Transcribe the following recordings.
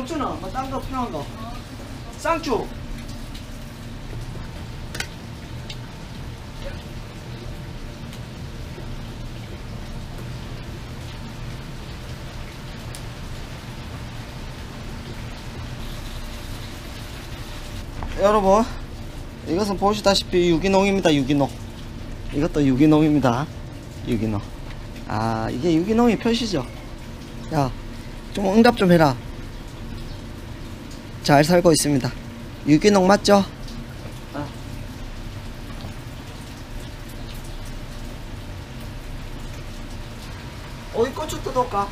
고추는 뭐 딴 거 필요한 거. 쌍주. 여러분, 이것은 보시다시피 유기농입니다. 유기농. 이것도 유기농입니다. 유기농. 아, 이게 유기농의 표시죠. 야, 좀 응답 좀 해라. 잘 살고 있습니다. 유기농 맞죠? 아. 어이 고추 뜯어올까?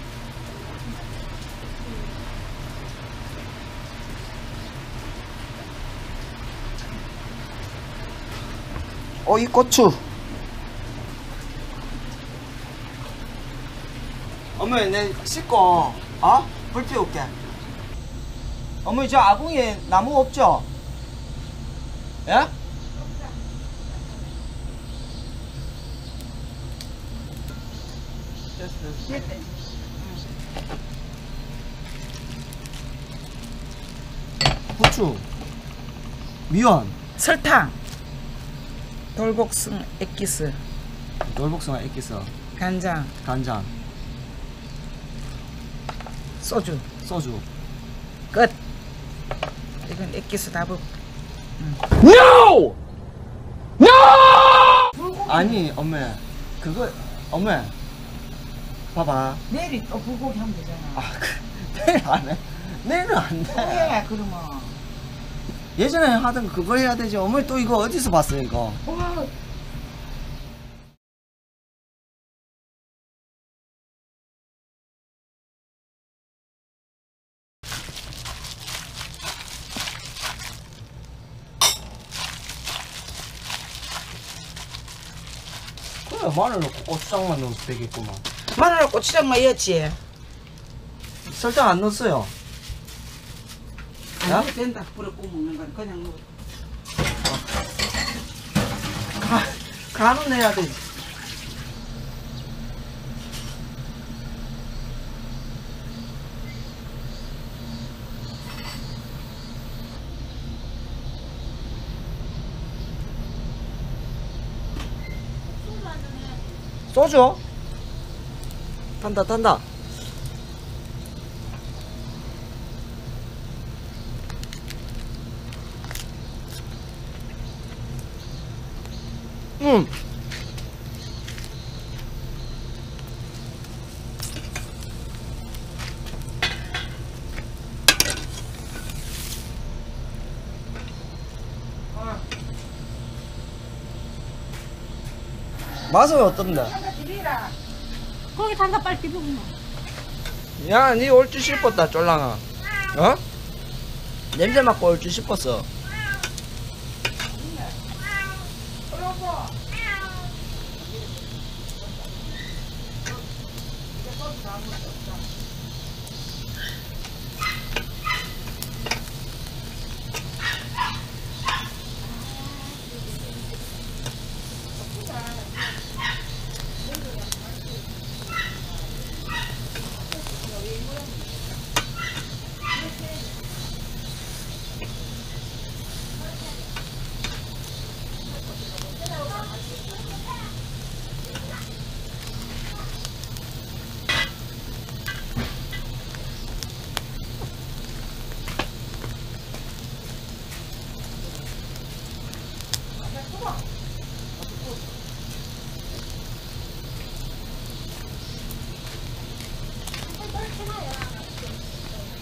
어이 고추. 어머니 내 씻고 불 피울게. 어머니 저 아궁이에 나무 없죠? 예? 됐어. 후추, 미원, 설탕, 돌복숭 액기스, 돌복숭아 액기스, 간장, 간장, 소주. 소주. 끝. 이건 액기스 다부. NO! NO! 아니 엄마 그거 엄마 봐봐. 내일이 또 불고기 하면 되잖아. 아 내일 안 해. 내일은 안 돼. 왜 그러면? 예전에 하던 그거 해야 되지. 어머니 또 이거 어디서 봤어요 이거? 와. 그래 마늘 넣고 고추장만 넣으면 되겠구만. 마늘 고추장만 넣었지. 설탕 안 넣었어요. 안 해도 된다. 불에 구워 먹는 건 그냥 먹어. 간은 해야 돼. 소주? 탄다 탄다. 맛은 어떤데? 거기 단다 빨리 비벼구나. 야, 니 올 줄 싶었다, 쫄랑아. 어? 냄새 맡고 올 줄 싶었어.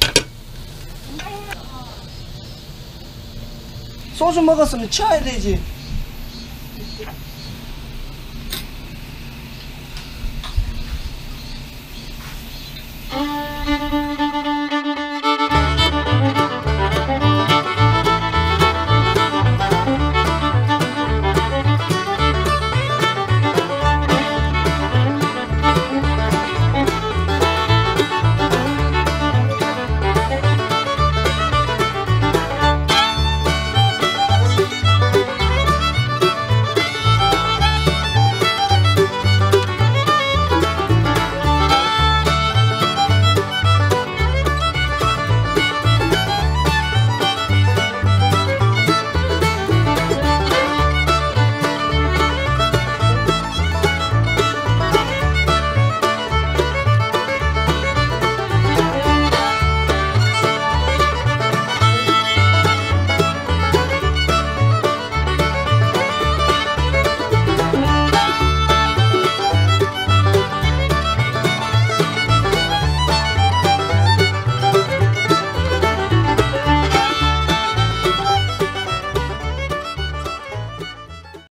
소주 먹었으면 취해야 되지.